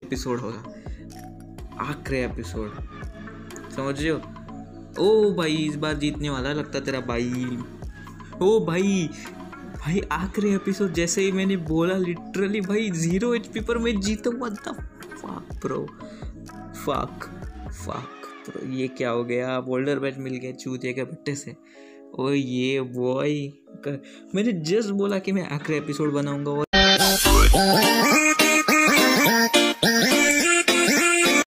Episode होगा, आखिरी episode, समझ रहे हो। ओ भाई इस बार जीतने वाला लगता तेरा भाई। ओ भाई भाई आखिरी एपिसोड जैसे ही मैंने बोला लिटरली भाई 0 HP पर मैं जीतूंगा। फक ब्रो, फक ब्रो, ये क्या हो गया। बोल्डर बैट मिल गया चूतिया के बट्टे से। ओ ये बॉय, मैंने जस्ट बोला कि मैं आखिरी एपिसोड बनाऊंगा और